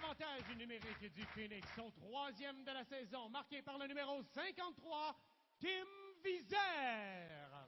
L'avantage numérique du Phoenix, son troisième de la saison, marqué par le numéro 53, Tim Vizère.